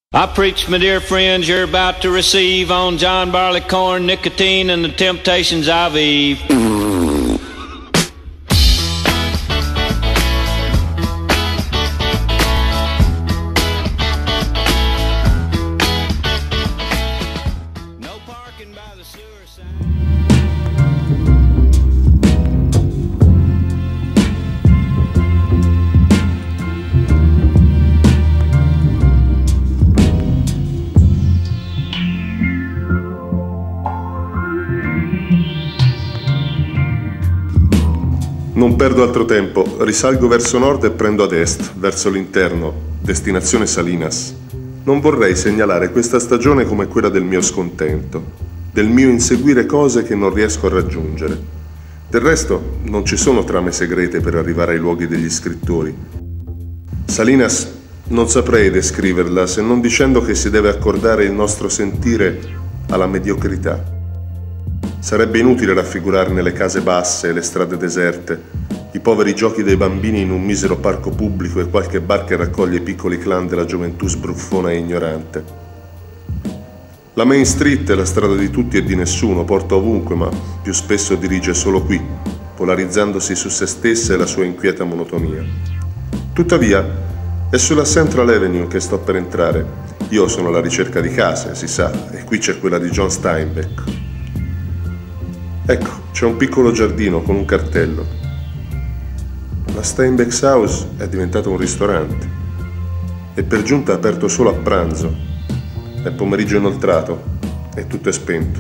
I preach, my dear friends, you're about to receive on John Barleycorn, nicotine, and the temptations of Eve. No parking by the sewer side. Non perdo altro tempo, risalgo verso nord e prendo ad est, verso l'interno, destinazione Salinas. Non vorrei segnalare questa stagione come quella del mio scontento, del mio inseguire cose che non riesco a raggiungere. Del resto, non ci sono trame segrete per arrivare ai luoghi degli scrittori. Salinas non saprei descriverla se non dicendo che si deve accordare il nostro sentire alla mediocrità. Sarebbe inutile raffigurarne le case basse e le strade deserte, i poveri giochi dei bambini in un misero parco pubblico e qualche bar che raccoglie i piccoli clan della gioventù sbruffona e ignorante. La Main Street è la strada di tutti e di nessuno, porta ovunque, ma più spesso dirige solo qui, polarizzandosi su se stessa e la sua inquieta monotonia. Tuttavia, è sulla Central Avenue che sto per entrare. Io sono alla ricerca di case, si sa, e qui c'è quella di John Steinbeck. Ecco, c'è un piccolo giardino con un cartello. La Steinbeck's House è diventato un ristorante e per giunta è aperto solo a pranzo. È pomeriggio inoltrato e tutto è spento.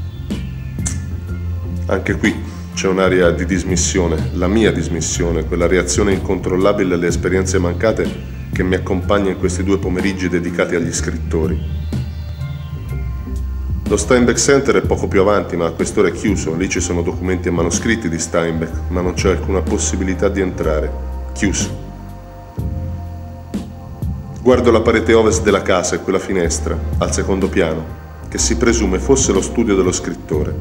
Anche qui c'è un'aria di dismissione, la mia dismissione, quella reazione incontrollabile alle esperienze mancate che mi accompagna in questi 2 pomeriggi dedicati agli scrittori. Lo Steinbeck Center è poco più avanti, ma a quest'ora è chiuso. Lì ci sono documenti e manoscritti di Steinbeck, ma non c'è alcuna possibilità di entrare. Chiuso. Guardo la parete ovest della casa e quella finestra, al secondo piano, che si presume fosse lo studio dello scrittore.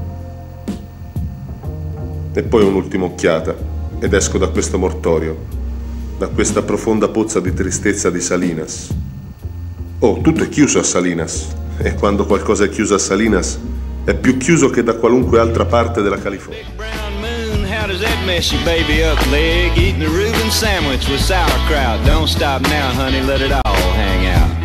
E poi un'ultima occhiata, ed esco da questo mortorio, da questa profonda pozza di tristezza di Salinas. Oh, tutto è chiuso a Salinas. E quando qualcosa è chiuso a Salinas, è più chiuso che da qualunque altra parte della California. Big brown moon, how does that mess your baby up, leg? Eating a Reuben sandwich with sauerkraut. Don't stop now, honey, let it all hang out.